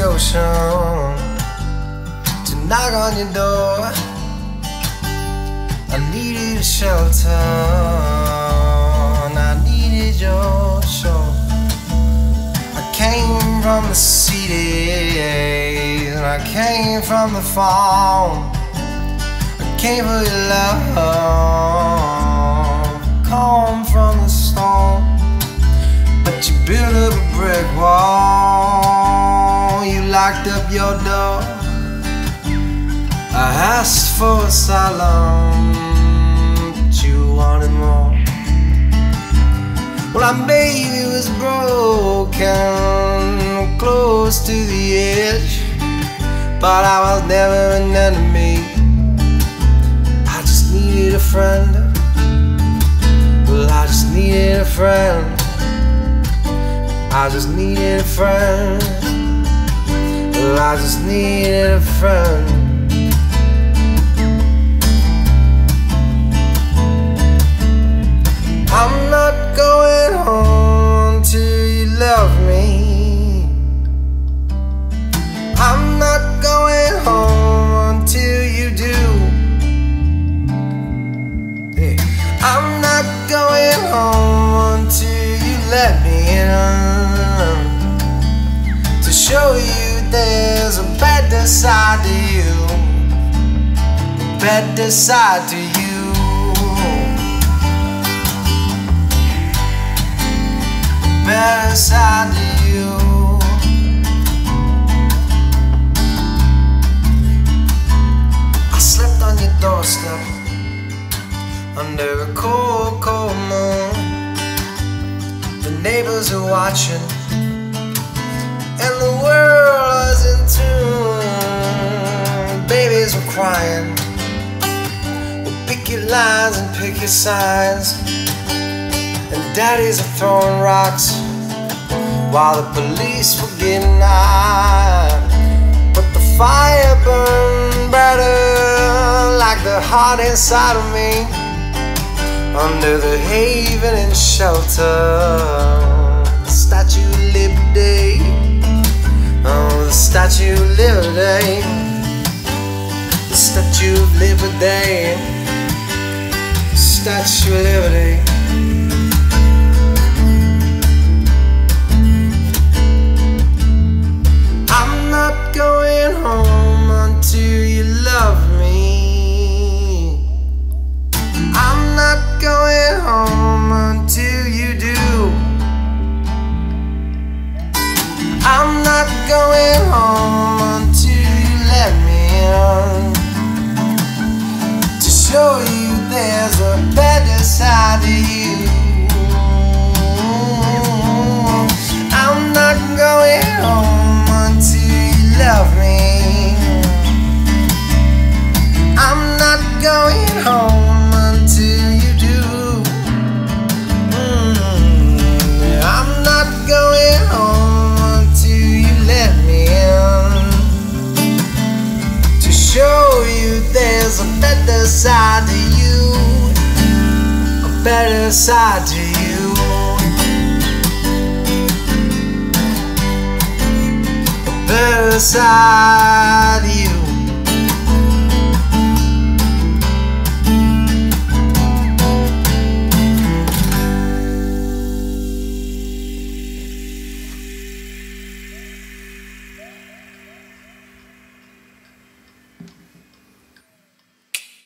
the ocean to knock on your door. I needed a shelter, and I needed your shore. I came from the city, and I came from the farm. I came for your love, come from the storm. But you built up a brick wall, you locked up your door. I asked for asylum, but you wanted more. Well, our baby was broken, close to the edge, but I was never an enemy. I just needed a friend. Well, I just needed a friend. I just needed a friend. Well, I just needed a friend. I'm not going home till you love me. I'm not going home until you do. Yeah. I'm not going home until you let me in, to show you there's a better side to you, a better side to you. Better side to you. I slept on your doorstep under a cold, cold moon. The neighbors are watching, and the world was in tune. Babies were crying. Well, pick your lines and pick your signs. And daddies are throwing rocks while the police were getting high. But the fire burned brighter, like the heart inside of me, under the haven and shelter. The Statue of Liberty, oh, the Statue of Liberty, the Statue of Liberty, the Statue of Liberty. Going home until you love me. I'm not going home until you do. I'm not going home until you let me in, to show you there's a better side to you. I'm not going home until love me. I'm not going home until you do. I'm not going home until you let me in, to show you there's a better side to you, a better side to you. Better side.